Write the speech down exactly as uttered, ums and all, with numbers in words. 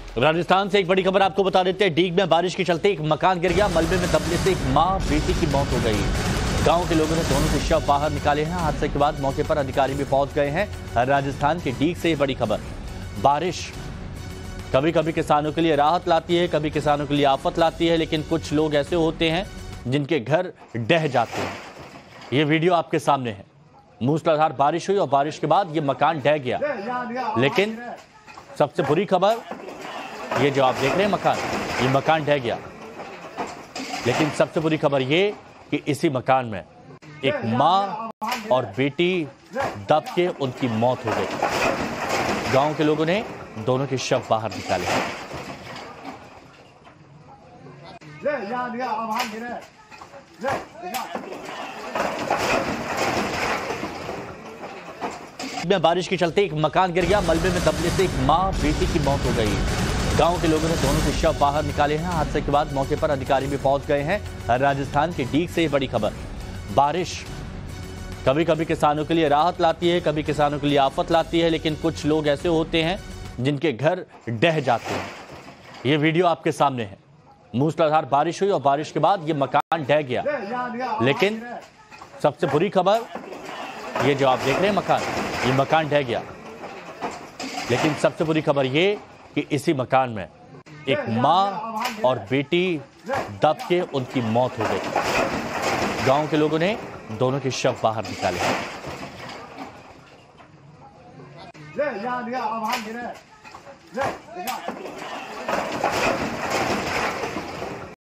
राजस्थान से एक बड़ी खबर आपको बता देते हैं। डीग में बारिश के चलते एक मकान गिर गया। मलबे में दबने से एक मां बेटी की मौत हो गई। गांव के लोगों ने दोनों के शव बाहर निकाले हैं। हादसे के बाद मौके पर अधिकारी भी पहुंच गए हैं। राजस्थान के डीग से बड़ी खबर। बारिश कभी कभी किसानों के लिए राहत लाती है, कभी किसानों के लिए आफत लाती है, लेकिन कुछ लोग ऐसे होते हैं जिनके घर ढह जाते हैं। ये वीडियो आपके सामने है। मूसलाधार बारिश हुई और बारिश के बाद ये मकान ढह गया, लेकिन सबसे बुरी खबर, ये जो आप देख रहे हैं मकान, ये मकान ढह गया, लेकिन सबसे बुरी खबर ये कि इसी मकान में एक माँ और बेटी दब के उनकी मौत हो गई। गांव के लोगों ने दोनों के शव बाहर निकाले। में बारिश के चलते एक मकान गिर गया। मलबे में दबने से एक मां बेटी की मौत हो गई। गांव के लोगों ने दोनों के शव बाहर निकाले हैं। हादसे के बाद मौके पर अधिकारी भी पहुंच गए हैं। राजस्थान के डीग से बड़ी खबर। बारिश कभी कभी किसानों के लिए राहत लाती है, कभी किसानों के लिए आफत लाती है, लेकिन कुछ लोग ऐसे होते हैं जिनके घर ढह जाते हैं। ये वीडियो आपके सामने है। मूसलाधार बारिश हुई और बारिश के बाद ये मकान ढह गया, लेकिन सबसे बुरी खबर, ये जो आप देख रहे हैं मकान, ये मकान ढह गया, लेकिन सबसे बुरी खबर ये कि इसी मकान में एक मां और बेटी दब के उनकी मौत हो गई। गांव के लोगों ने दोनों के शव बाहर निकाले। ले,